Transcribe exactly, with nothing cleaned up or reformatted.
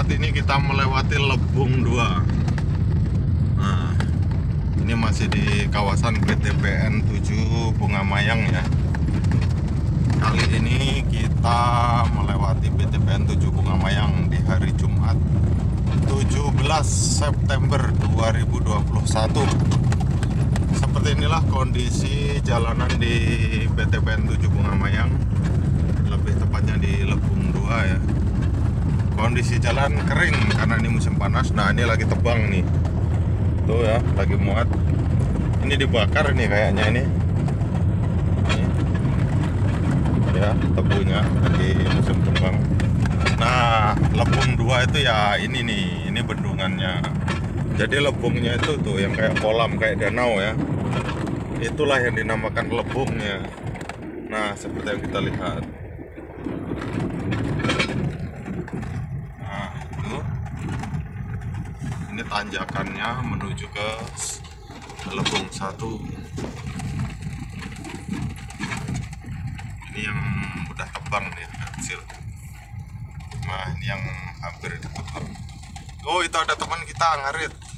saat ini kita melewati Lebung dua. Nah, ini masih di kawasan P T P N tujuh Bunga Mayang ya. Kali ini kita melewati P T P N tujuh Bunga Mayang di hari Jumat tujuh belas September dua ribu dua puluh satu. Seperti inilah kondisi jalanan di P T P N tujuh Bunga Mayang, lebih tepatnya di Lebung dua ya. Kondisi jalan kering karena ini musim panas. Nah, ini lagi tebang nih. Tuh ya, lagi muat. Ini dibakar nih kayaknya ini. Ini. Ya, tebunya lagi musim tebang. Nah, Lebung dua itu ya ini nih, ini bendungannya. Jadi lebungnya itu tuh yang kayak kolam, kayak danau ya. Itulah yang dinamakan lebungnya. Nah, seperti yang kita lihat. Nah, itu. Ini tanjakannya menuju ke Lebung satu. Ini yang udah tebang nih, kecil. Nah, ini yang hampir ditebang. Oh, itu ada teman kita ngarit.